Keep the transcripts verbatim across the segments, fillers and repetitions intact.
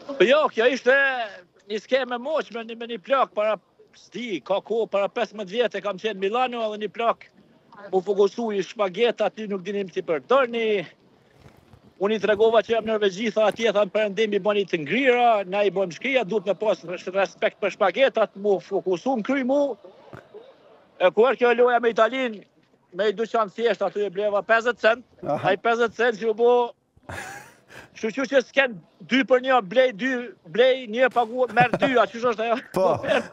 Jo, kjo ishte një skeme moq me një, me një plak para, s'di, ka kohë, para pesëmbëdhjetë vjetë kam qenë Milano edhe një plak u fokusu i shpageta, aty nuk dinim si për tërni. Unë i tregova që jam Norvegji, tha atje, tha në perëndim i bani të ngrira, na i bojmë shkrija, duhet me pas respekt për shpagetat, mu fokusu më kry mu. E kur kjo loja me Italin, me i duqan thjesht, aty e bleva pesëdhjetë cent, a i pesëdhjetë cent që u bo, shuqu që s'ken dy për një, blej dy, blej një pagu, merë dy, a qështë është ajo? Po.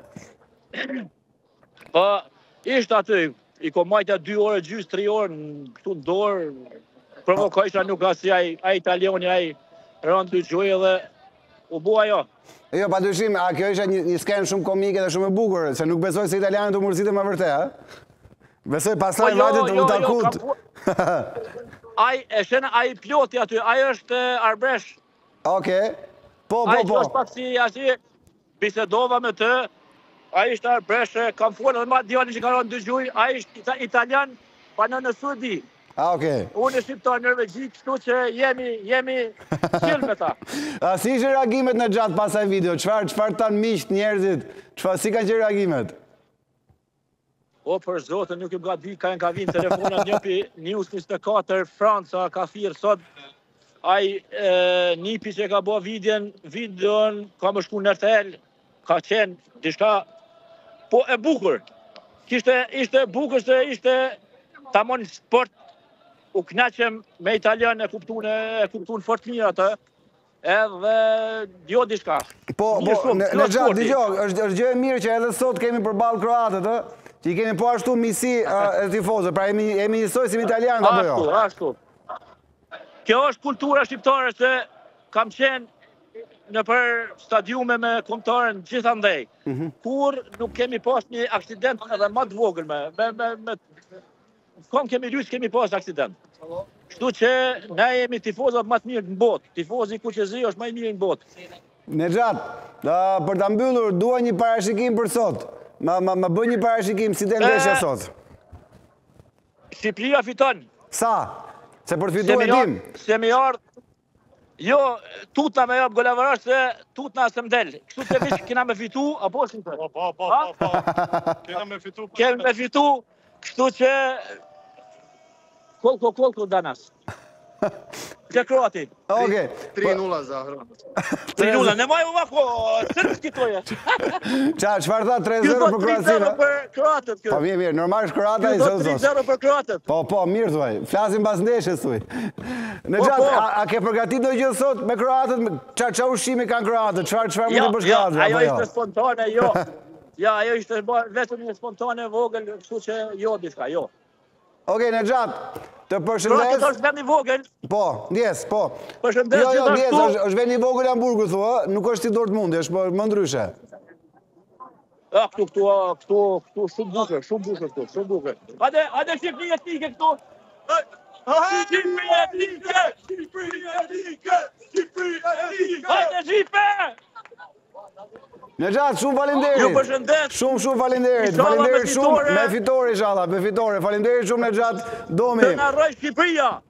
Po, ishtë aty, i ko majtja dy orë, gjys, tri orë, në këtu në dorë, provokojshra nuk asi aj, aj italioni, aj rëndë dy gjoj edhe u bua jo. Jo, pa dyshim, a kjo isha një, një skenë shumë komike dhe shumë e bukur, se nuk besoj se italianët u mërzitë më vërte, a? Besoj pasaj vajtë të u takut. Aj, e shenë, aj ploti aty, aj është arbresh. Oke, po, po, po. Aj që është pak si, ashti, bisedova me të, aj është arbresh, kam folë, dhe ma djali që ka rënë dy gjuj, aj është italian, pa në në Sudi. A, oke. Unë e shqiptar Norvegji, kështu që jemi, jemi qilë me ta. A, si ishë reagimet në gjatë pasaj video? Qfar, qfar tanë miqt njerëzit? Qfar, si kanë që reagimet? O, për zotë, nuk ju ga di, ka në ka vinë telefonat njëpi News njëzet e katër, Franca, ka thirë sot, aj nipi që ka bo videon, videon, ka më shku në R T L, ka qenë, dishka, po e bukur. Kishte, ishte bukur se ishte, ta mon sport, u knaqem me italian e kuptun, e kuptun fort mirë atë, edhe jo dishka. Po, po, në gjatë, digjo, është gjë e mirë që edhe sot kemi përballë kroatët, ë? Që i kemi po ashtu misi e tifozë, pra jemi njësoj si italianë, apo jo? Ashtu, ashtu. Kjo është kultura shqiptare se kam qenë në për stadiume me kombëtarën gjithandej. Kur nuk kemi pas një aksident edhe më të vogël me, me, me, me, kom kemi lujtë kemi pas aksident. Kështu që ne jemi tifozat më të mirë në botë. Tifozi Kuqezi është më i mirë në botë. Në gjatë, për të mbyllur, dua një parashikim për sot. Ma, ma, ma bëj një parashikim si del ndeshja sot. Shqipëria fiton. Sa? Se për të fituar e dim? Se mi ardhë, jo, tutna me jabë golavarash se tutna se mdel. Kështu të vishë kena me fitu, apo është në të? Po, po, po, po, kena me fitu. Kena me fitu, kështu që kolko, kolko danas. Që kroati. Oke. tri nulla Zahra. tri nulla, ne maj u mako, sërë shkitoje. Qa, qëfar tha tre zero për Kroacinë? tri zero për Kroatët. Po, mirë, mirë, normal është Kroata i sot. tri zero për Kroatët. Po, po, mirë, thuaj. Flasim pas ndeshjes, thuaj. Në gjatë, a ke përgatit do gjithë sot me Kroatët? Qa ushqimi kanë Kroatët? Qfar më të përshkazë? Ja, ajo ishte spontane, jo. Ja, ajo ishte vetëm një spontane vogël, kështu që jo, diska, jo. Oke, në gjatë, të përshëndes... Kroatët është vend një vogël. Po, ndjes, po. Përshëndes jo, jo, gjithashtu... ndjes, është vend një vogël Hamburgu, thua, nuk është si Dortmundi, është më ndryshe. Ja, këtu, këtu, këtu, këtu, shumë bukur, shumë bukur këtu, shumë bukur. Hade, hade Shqipëri e tike këtu. Shqipëri e tike, Shqipëri e tike, Shqipëri e tike. Hade Shqipe! Në gjatë, shumë falenderit. Ju përshëndet. Shumë, shumë falenderit. Falenderit shumë, me fitore, inshallah, me fitore. Falenderit shumë në gjatë, domi. Të në rrëj Shqipëria.